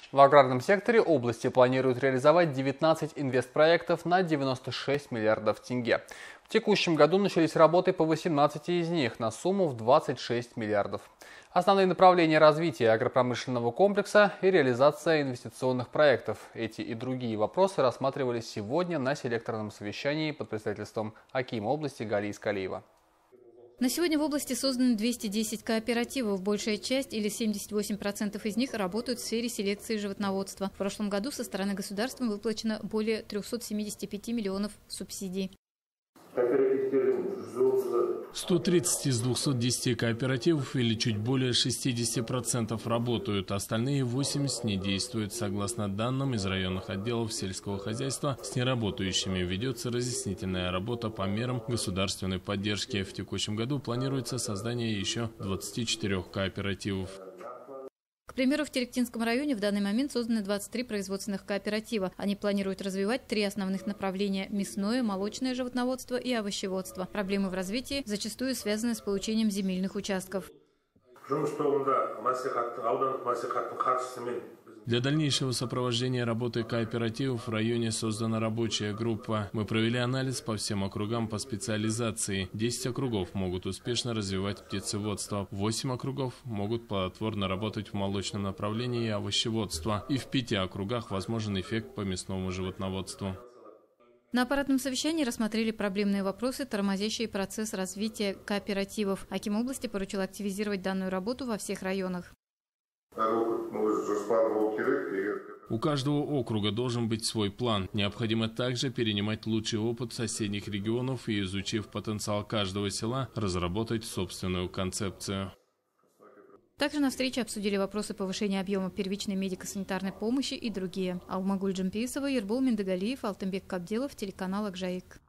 В аграрном секторе области планируют реализовать 19 инвестпроектов на 96 миллиардов тенге. В текущем году начались работы по 18 из них на сумму в 26 миллиардов. Основные направления развития агропромышленного комплекса и реализация инвестиционных проектов. Эти и другие вопросы рассматривались сегодня на селекторном совещании под председательством акима области Гали Искалиева. На сегодня в области созданы 210 кооперативов. Большая часть, или 78% из них, работают в сфере селекции животноводства. В прошлом году со стороны государства выплачено более 375 миллионов субсидий. 130 из 210 кооперативов, или чуть более 60%, работают. Остальные 80 не действуют. Согласно данным из районных отделов сельского хозяйства, с неработающими ведется разъяснительная работа по мерам государственной поддержки. В текущем году планируется создание еще 24 кооперативов. К примеру, в Теректинском районе в данный момент созданы 23 производственных кооператива. Они планируют развивать 3 основных направления – мясное, молочное животноводство и овощеводство. Проблемы в развитии зачастую связаны с получением земельных участков. Для дальнейшего сопровождения работы кооперативов в районе создана рабочая группа. Мы провели анализ по всем округам по специализации. 10 округов могут успешно развивать птицеводство, 8 округов могут плодотворно работать в молочном направлении и овощеводства. И в 5 округах возможен эффект по мясному животноводству. На аппаратном совещании рассмотрели проблемные вопросы, тормозящие процесс развития кооперативов. Аким области поручил активизировать данную работу во всех районах. У каждого округа должен быть свой план. Необходимо также перенимать лучший опыт соседних регионов и, изучив потенциал каждого села, разработать собственную концепцию. Также на встрече обсудили вопросы повышения объема первичной медико-санитарной помощи и другие. Алмагуль Джампиисова, Ербол Миндагалиев, Алтынбек Кабделов, телеканал Акжаик.